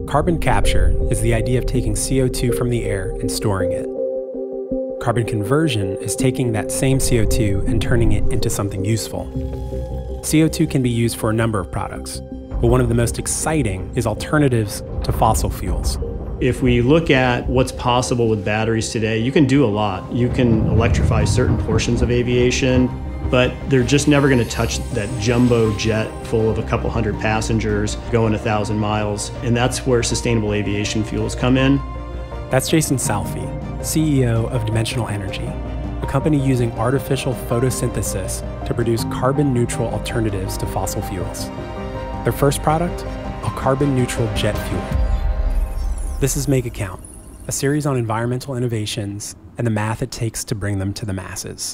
Carbon capture is the idea of taking CO2 from the air and storing it. Carbon conversion is taking that same CO2 and turning it into something useful. CO2 can be used for a number of products, but one of the most exciting is alternatives to fossil fuels. If we look at what's possible with batteries today, you can do a lot. You can electrify certain portions of aviation, but they're just never going to touch that jumbo jet full of a couple hundred passengers going 1,000 miles, and that's where sustainable aviation fuels come in. That's Jason Salfi, CEO of Dimensional Energy, a company using artificial photosynthesis to produce carbon-neutral alternatives to fossil fuels. Their first product? A carbon-neutral jet fuel. This is Make It Count, a series on environmental innovations and the math it takes to bring them to the masses.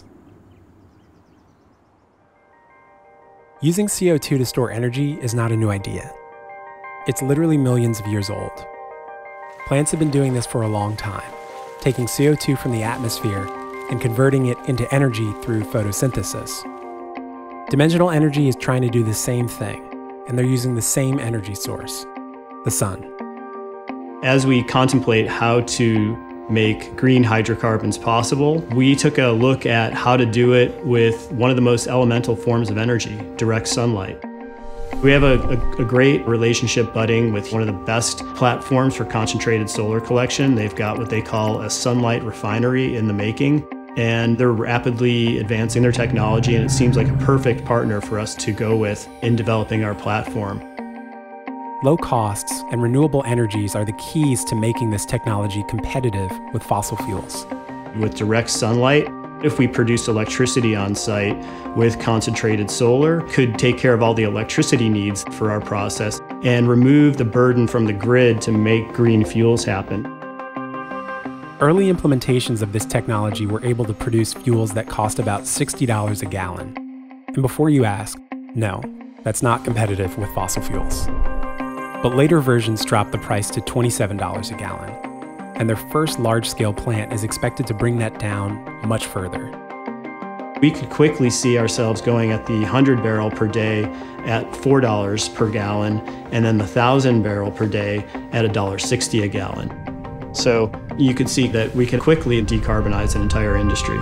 Using CO2 to store energy is not a new idea. It's literally millions of years old. Plants have been doing this for a long time, taking CO2 from the atmosphere and converting it into energy through photosynthesis. Dimensional Energy is trying to do the same thing, and they're using the same energy source, the sun. As we contemplate how to make green hydrocarbons possible, we took a look at how to do it with one of the most elemental forms of energy, direct sunlight. We have a great relationship budding with one of the best platforms for concentrated solar collection. They've got what they call a sunlight refinery in the making, and they're rapidly advancing their technology, and it seems like a perfect partner for us to go with in developing our platform. Low costs and renewable energies are the keys to making this technology competitive with fossil fuels. With direct sunlight, if we produce electricity on site with concentrated solar, could take care of all the electricity needs for our process and remove the burden from the grid to make green fuels happen. Early implementations of this technology were able to produce fuels that cost about $60 a gallon. And before you ask, no, that's not competitive with fossil fuels. But later versions dropped the price to $27 a gallon, and their first large-scale plant is expected to bring that down much further. We could quickly see ourselves going at the 100 barrel per day at $4 per gallon, and then the 1,000 barrel per day at $1.60 a gallon. So you could see that we can quickly decarbonize an entire industry.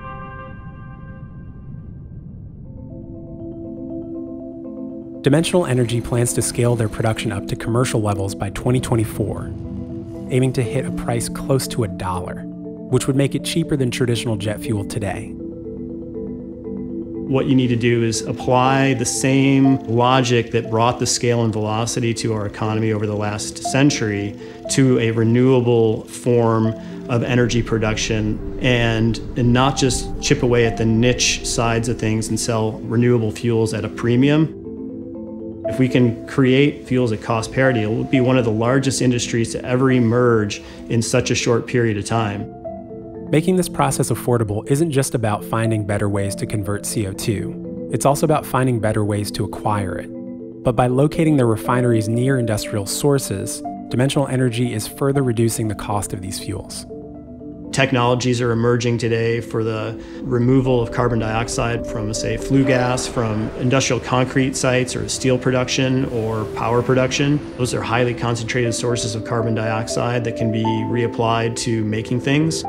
Dimensional Energy plans to scale their production up to commercial levels by 2024, aiming to hit a price close to $1, which would make it cheaper than traditional jet fuel today. What you need to do is apply the same logic that brought the scale and velocity to our economy over the last century to a renewable form of energy production and not just chip away at the niche sides of things and sell renewable fuels at a premium. If we can create fuels at cost parity, it will be one of the largest industries to ever emerge in such a short period of time. Making this process affordable isn't just about finding better ways to convert CO2. It's also about finding better ways to acquire it. But by locating their refineries near industrial sources, Dimensional Energy is further reducing the cost of these fuels. Technologies are emerging today for the removal of carbon dioxide from, say, flue gas from industrial concrete sites or steel production or power production. Those are highly concentrated sources of carbon dioxide that can be reapplied to making things.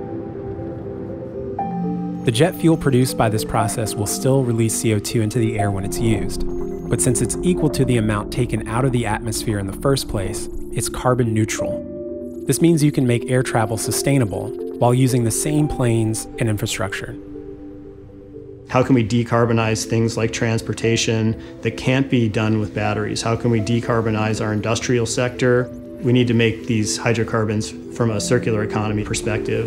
The jet fuel produced by this process will still release CO2 into the air when it's used, but since it's equal to the amount taken out of the atmosphere in the first place, it's carbon neutral. This means you can make air travel sustainable while using the same planes and infrastructure. How can we decarbonize things like transportation that can't be done with batteries? How can we decarbonize our industrial sector? We need to make these hydrocarbons from a circular economy perspective.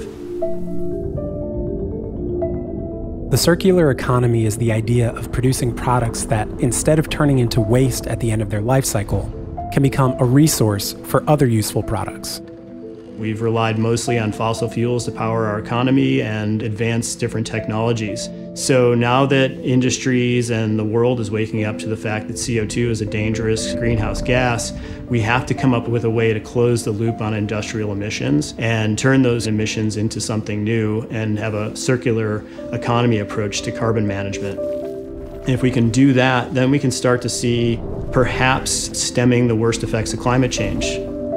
The circular economy is the idea of producing products that, instead of turning into waste at the end of their life cycle, can become a resource for other useful products. We've relied mostly on fossil fuels to power our economy and advance different technologies. So now that industries and the world is waking up to the fact that CO2 is a dangerous greenhouse gas, we have to come up with a way to close the loop on industrial emissions and turn those emissions into something new and have a circular economy approach to carbon management. If we can do that, then we can start to see perhaps stemming the worst effects of climate change.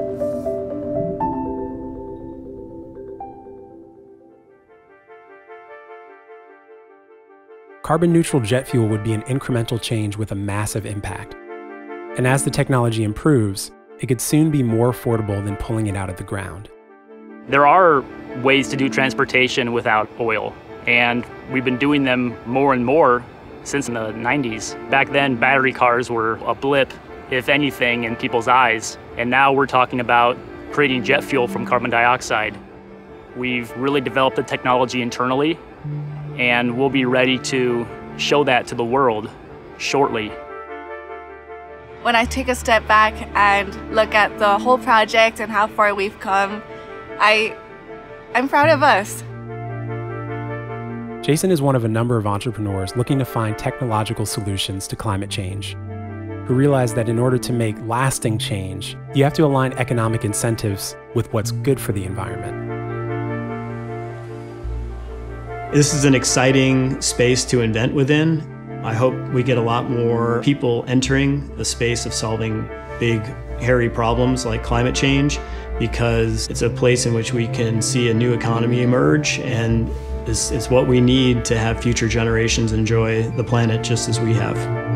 Carbon-neutral jet fuel would be an incremental change with a massive impact. And as the technology improves, it could soon be more affordable than pulling it out of the ground. There are ways to do transportation without oil, and we've been doing them more and more since the 90s. Back then, battery cars were a blip, if anything, in people's eyes. And now we're talking about creating jet fuel from carbon dioxide. We've really developed the technology internally, and we'll be ready to show that to the world shortly. When I take a step back and look at the whole project and how far we've come, I'm proud of us. Jason is one of a number of entrepreneurs looking to find technological solutions to climate change, who realize that in order to make lasting change, you have to align economic incentives with what's good for the environment. This is an exciting space to invent within. I hope we get a lot more people entering the space of solving big, hairy problems like climate change, because it's a place in which we can see a new economy emerge, and it's what we need to have future generations enjoy the planet just as we have.